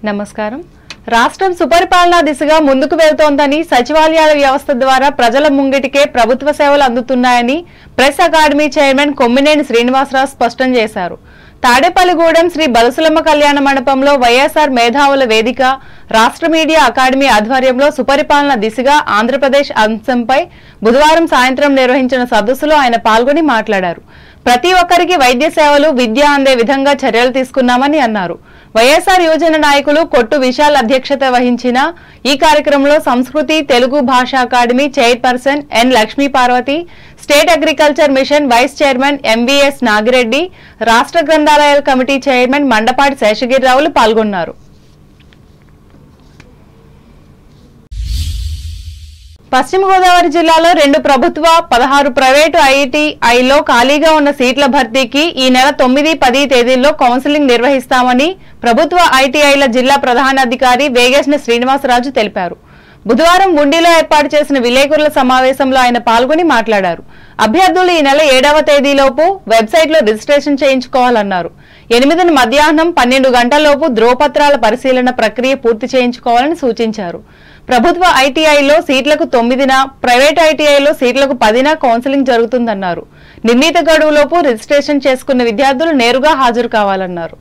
నమస్కారం. రాష్ట్రం సుపరిపాలనా దిశగా ముందుకు వెళ్తోందని సచివాలయాల వ్యవస్థ ద్వారా ప్రజల ముంగిటికే ప్రభుత్వ సేవలు అందుతున్నాయని press academy chairman Kommineni Srinivasarao స్పష్టం చేశారు. తాడేపల్లిగూడెం శ్రీ బలసులమ్మ కళ్యాణ మండపంలో వైఎస్ఆర్ మేధావుల వేదిక, రాష్ట్ర మీడియా అకాడమీ ఆధ్వర్యంలో సుపరిపాలన దిశగా ఆంధ్రప్రదేశ్ అంశంపై బుధవారం సాయంత్రం నిర్వహించిన సదస్సులో ఆయన పాల్గొని మాట్లాడారు. ప్రతి ఒక్కరికి వైద్య సేవలు, విద్య అందే విధంగా చర్యలు తీసుకున్నామని అన్నారు. వైఎస్ఆర్ యువజన నాయకులు కొట్టు విశాల్ అధ్యక్షత వహించిన ఈ కార్యక్రమంలో సంస్కృతి తెలుగు భాషా academy chairperson N Lakshmi Parvathi, state agriculture mission vice chairman MVS Nagireddy, రాష్ట్ర గ్రంథాలయాల కమిటీ చైర్మన్ మండపాటి శేషగిరిరావులు పాల్గొన్నారు. పశ్చిమ గోదావరి జిల్లాలో 2 ప్రభుత్వ 16 ప్రైవేటు ఐఐటీఐలో ఖాళీగా ఉన్న సీట్ల భర్తీకి ఈ నెల 9, 10 తేదీల్లో కౌన్సిలింగ్ నిర్వహిస్తామని ప్రభుత్వ ఐటీఐల జిల్లా ప్రధానాధికారి వేగేశ్న శ్రీనివాసరాజు తెలిపారు. బుధవారం ఉండిలో ఏర్పాటు చేసిన విలేకరుల సమావేశంలో ఆయన పాల్గొని మాట్లాడారు. అభ్యర్థులు ఈ నెల 7వ తేదీలోపు వెబ్సైట్లో రిజిస్ట్రేషన్ చేయించుకోవాలన్నారు. 8 మధ్యాహ్నం 12 గంటలలోపు ధ్రువపత్రాల పరిశీలన ప్రక్రియ పూర్తి చేయించుకోవాలని సూచించారు. ప్రభుత్వ ఐటీఐలో సీట్లకు 9న, ప్రైవేట్ ఐటీఐలో సీట్లకు 10న కౌన్సిలింగ్ జరుగుతుందన్నారు. నిర్ణీత గడువులోపు రిజిస్ట్రేషన్ చేసుకున్న విద్యార్థులు నేరుగా హాజరు కావాలన్నారు.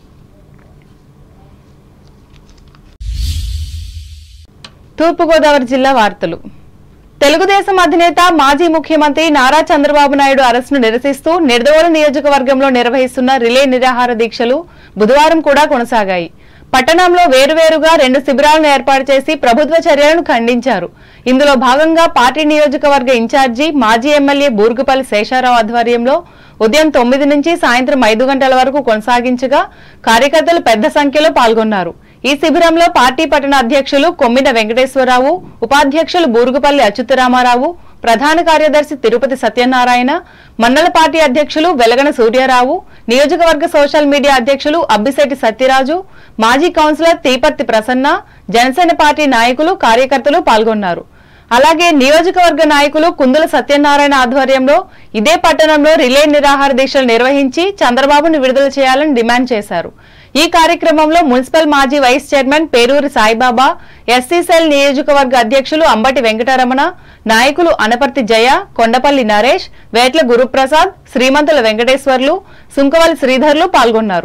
తూర్పుగోదావరి జిల్లా వార్తలు. తెలుగుదేశం అధినేత మాజీ ముఖ్యమంత్రి నారా చంద్రబాబు నాయుడు అరెస్టును నిరసిస్తూ నిడదవోలు నియోజకవర్గంలో నిర్వహిస్తున్న రిలే నిరాహార దీక్షలు బుధవారం కూడా కొనసాగాయి. పట్టణంలో వేరువేరుగా 2 శిబిరాలను ఏర్పాటు చేసి ప్రభుత్వ చర్యలను ఖండించారు. ఇందులో భాగంగా పార్టీ నియోజకవర్గ ఇన్ఛార్జి మాజీ ఎమ్మెల్యే బూరుగుపల్లి శేషారావు ఆధ్వర్యంలో ఉదయం 9 నుంచి సాయంత్రం 5 గంటల వరకు కొనసాగించగా కార్యకర్తలు పెద్ద సంఖ్యలో పాల్గొన్నారు. ఈ శిబిరంలో పార్టీ పట్టణ అధ్యక్షులు కొమ్మిన వెంకటేశ్వరరావు, ఉపాధ్యక్షులు బూరుగుపల్లి అచ్యుతరామారావు, ప్రధాన కార్యదర్శి తిరుపతి సత్యనారాయణ, మండల పార్టీ అధ్యక్షులు వెలగన సూర్యారావు, నియోజకవర్గ సోషల్ మీడియా అధ్యక్షులు అబ్బిశెట్టి సత్యరాజు, మాజీ కౌన్సిలర్ తీపర్తి ప్రసన్న, జనసేన పార్టీ నాయకులు, కార్యకర్తలు పాల్గొన్నారు. అలాగే నియోజకవర్గ నాయకులు కుందుల సత్యనారాయణ ఆధ్వర్యంలో ఇదే పట్టణంలో రిలే నిరాహార దీక్షలు నిర్వహించి చంద్రబాబును విడుదల చేయాలని డిమాండ్ చేశారు. ఈ కార్యక్రమంలో మున్సిపల్ మాజీ vice chairman Peruri Saibaba, SC cell నియోజకవర్గ అధ్యక్షులు అంబటి వెంకటరమణ, నాయకులు అనపర్తి జయ, కొండపల్లి నరేష్, వేట్ల గురుప్రసాద్, శ్రీమంతుల వెంకటేశ్వర్లు, సుంకవల్లి శ్రీధర్లు పాల్గొన్నారు.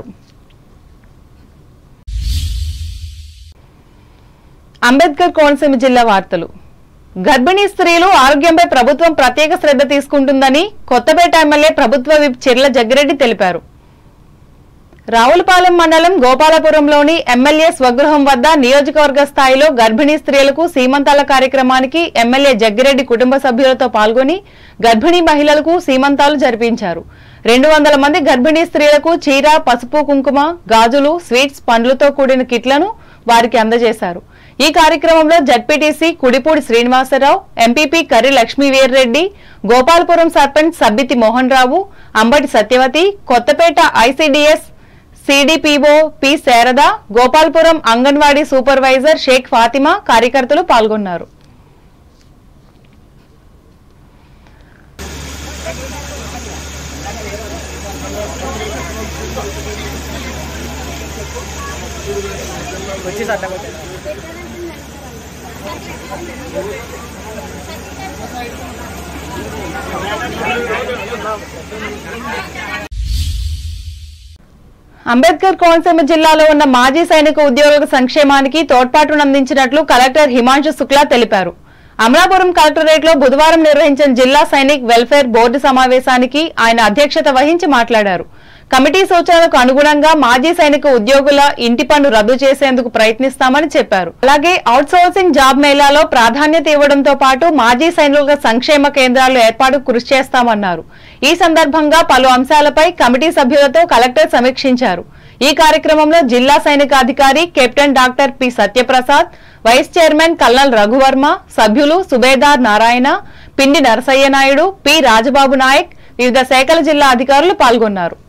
అంబేద్కర్ కోనసీమ జిల్లా వార్తలు. గర్భిణీ స్త్రీలు ఆరోగ్యంపై ప్రభుత్వం ప్రత్యేక శ్రద్ధ తీసుకుంటుందని కొత్తపేట ఎమ్మెల్యే ప్రభుత్వ విప్ చిర్ల జగ్గిరెడ్డి తెలిపారు. రావులపాలెం మండలం గోపాలపురంలోని ఎమ్మెల్యే స్వగృహం వద్ద నియోజకవర్గ స్థాయిలో గర్భిణీ స్త్రీలకు సీమంతాల కార్యక్రమానికి ఎమ్మెల్యే జగ్గిరెడ్డి కుటుంబ సభ్యులతో పాల్గొని గర్భిణీ మహిళలకు సీమంతాలు జరిపించారు. 200 మంది గర్భిణీ స్త్రీలకు చీర, పసుపు, కుంకుమ, గాజులు, స్వీట్స్, పండ్లతో కూడిన కిట్లను వారికి అందజేశారు. ఈ కార్యక్రమంలో ZPTC Kudipudi Srinivasarao, MPP Karri Lakshmiveerreddy, Gopalapuram sarpanch Sabbithi Mohan Rao, Ambati Satyavathi, Kothapeta ICDS CDPO P Sarada, Gopalpuram anganwadi supervisor Sheikh Fatima కార్యకర్తలు పాల్గొన్నారు. అంబేద్కర్ కోనసీమ జిల్లాలో ఉన్న మాజీ సైనిక ఉద్యోగుల సంక్షేమానికి తోడ్పాటునందించినట్లు కలెక్టర్ హిమాంశు శుక్లా తెలిపారు. అమలాపురం కలెక్టరేట్ లో బుధవారం నిర్వహించిన జిల్లా సైనిక్ వెల్ఫేర్ బోర్డు సమావేశానికి ఆయన అధ్యక్షత వహించి మాట్లాడారు. కమిటీ సూచనలకు అనుగుణంగా మాజీ సైనిక ఉద్యోగుల ఇంటి పన్ను రద్దు చేసేందుకు ప్రయత్నిస్తామని చెప్పారు. అలాగే అవుట్సోర్సింగ్ జాబ్ మేళాలో ప్రాధాన్యత ఇవ్వడంతో పాటు మాజీ సైనికుల సంక్షేమ కేంద్రాలు ఏర్పాటుకు కృషి చేస్తామన్నారు. ఈ సందర్భంగా పలు అంశాలపై కమిటీ సభ్యులతో కలెక్టర్ సమీక్షించారు. ఈ కార్యక్రమంలో జిల్లా సైనికాధికారి captain doctor P Satyaprasad, vice chairman colonel Raghuvarma, సభ్యులు సుబేదార్ నారాయణ, పిండి నరసయ్య నాయుడు, పి రాజబాబు నాయక్, వివిధ శాఖల జిల్లా అధికారులు పాల్గొన్నారు.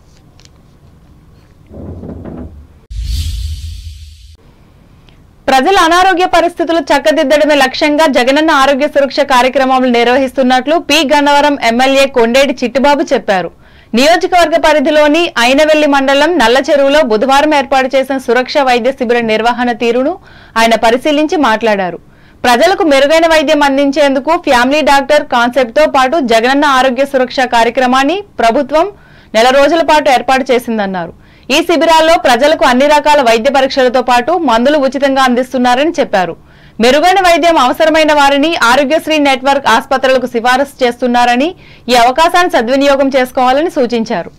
ప్రజల అనారోగ్య పరిస్థితులు చక్కదిద్దడమే లక్ష్యంగా జగనన్న ఆరోగ్య సురక్ష కార్యక్రమాలు నిర్వహిస్తున్నట్లు పి గన్నవరం ఎమ్మెల్యే కొండేటి చిట్టుబాబు చెప్పారు. నియోజకవర్గ పరిధిలోని ఐనవెల్లి మండలం నల్లచెరువులో బుధవారం ఏర్పాటు చేసిన సురక్ష వైద్య శిబిర నిర్వహణ తీరును ఆయన పరిశీలించి మాట్లాడారు. ప్రజలకు మెరుగైన వైద్యం అందించేందుకు ఫ్యామిలీ డాక్టర్ కాన్సెప్ట్ తో పాటు జగనన్న ఆరోగ్య సురక్ష కార్యక్రమాన్ని ప్రభుత్వం నెల రోజుల పాటు ఏర్పాటు చేసిందన్నారు. ఈ శిబిరాల్లో ప్రజలకు అన్ని రకాల వైద్య పరీక్షలతో పాటు మందులు ఉచితంగా అందిస్తున్నారని చెప్పారు. మెరుగైన వైద్యం అవసరమైన వారిని ఆరోగ్యశ్రీ నెట్వర్క్ ఆసుపత్రులకు సిఫారసు చేస్తున్నారని, ఈ అవకాశాన్ని సద్వినియోగం చేసుకోవాలని సూచించారు.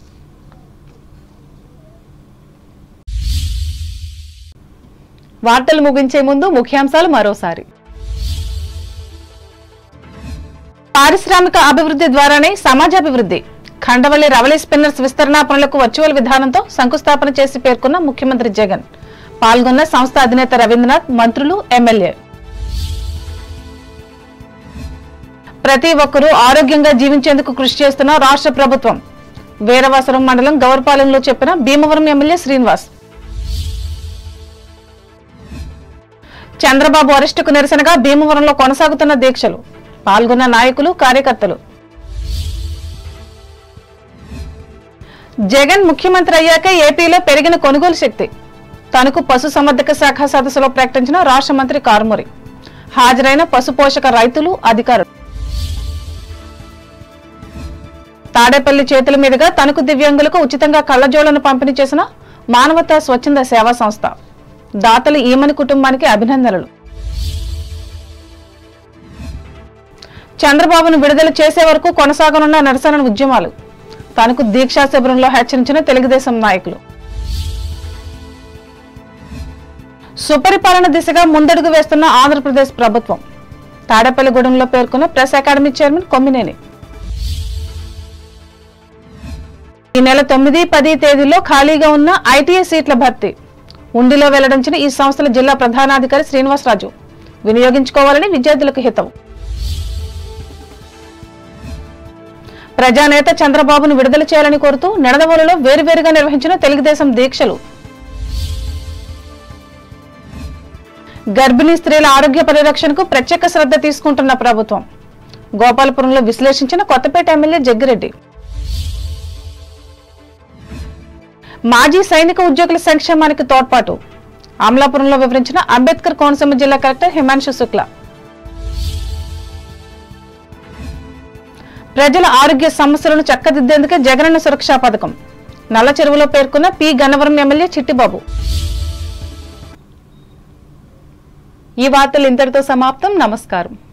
వార్తలు ముగించే ముందు ముఖ్యాంశాలు మరోసారి. పారిశ్రామిక అభివృద్ధి ద్వారానే సమాజాభివృద్ధి. ఖండవల్లి రవలి స్పిన్నర్స్ విస్తరణ పనులకు వర్చువల్ విధానంతో శంకుస్థాపన చేసి పేర్కొన్న ముఖ్యమంత్రి జగన్. పాల్గొన్న సంస్థ అధినేత రవీంద్రనాథ్, మంత్రులు, ఎమ్మెల్యే. ప్రతి ఒక్కరూ ఆరోగ్యంగా జీవించేందుకు కృషి చేస్తున్న రాష్ట్ర ప్రభుత్వం. వీరవాసరం మండలం గౌరపాలెంలో చెప్పిన భీమవరం ఎమ్మెల్యే శ్రీనివాస్. చంద్రబాబు అరెస్టుకు నిరసనగా భీమవరంలో కొనసాగుతున్న దీక్షలు. పాల్గొన్న నాయకులు, కార్యకర్తలు. జగన్ ముఖ్యమంత్రి అయ్యాక ఏపీలో పెరిగిన కొనుగోలు శక్తి. తణుకు పశు సంవర్ధక శాఖ సదస్సులో ప్రకటించిన రాష్ట్ర మంత్రి కారుమూరి. హాజరైన పశు పోషక రైతులు, అధికారులు. తాడేపల్లి చేతుల మీదుగా తణుకు దివ్యాంగులకు ఉచితంగా కళ్లజోళ్లను పంపిణీ చేసిన మానవతా స్వచ్ఛంద సేవా సంస్థ. దాతలు ఈమని కుటుంబానికి అభినందనలు. చంద్రబాబును విడుదల చేసే వరకు కొనసాగనున్న నిరసన ఉద్యమాలు. తనకు దీక్షా శిబిరంలో హెచ్చరించిన తెలుగుదేశం నాయకులు. సుపరిపాలన దిశగా ముందడుగు వేస్తున్న ఆంధ్రప్రదేశ్ ప్రభుత్వం. తాడేపల్లిగూడెంలో పేర్కొన్న ప్రెస్ అకాడమీ చైర్మన్ కొమ్మినేని. ఈ నెల 9, 10 తేదీల్లో ఖాళీగా ఉన్న ఐటీఐ సీట్ల భర్తీ. ఉండిలో వెల్లడించిన ఈ సంస్థల జిల్లా ప్రధానాధికారి శ్రీనివాసరాజు. వినియోగించుకోవాలని విద్యార్థులకు హితవు. ప్రజానేత చంద్రబాబును విడుదల చేయాలని కోరుతూ నిడదవోలులో వేరువేరుగా నిర్వహించిన తెలుగుదేశం దీక్షలు. గర్భిణీ స్త్రీల ఆరోగ్య పరిరక్షణకు ప్రత్యేక శ్రద్ధ తీసుకుంటున్న ప్రభుత్వం. గోపాలపురంలో విశ్లేషించిన కొత్తపేట ఎమ్మెల్యే జగ్గిరెడ్డి. మాజీ సైనిక ఉద్యోగుల సంక్షేమానికి తోడ్పాటు. అమలాపురంలో వివరించిన అంబేద్కర్ కోనసీమ జిల్లా కలెక్టర్ హిమాంశు శుక్లా. ప్రజల ఆరోగ్య సమస్యలను చక్కదిద్దేందుకే జగనన్న సురక్షా పథకం. నల్లచెరువులో పేర్కొన్న పి గన్నవరం ఎమ్మెల్యే చిట్టిబాబు. ఈ వార్తలు ఇంతటితో సమాప్తం. నమస్కారం.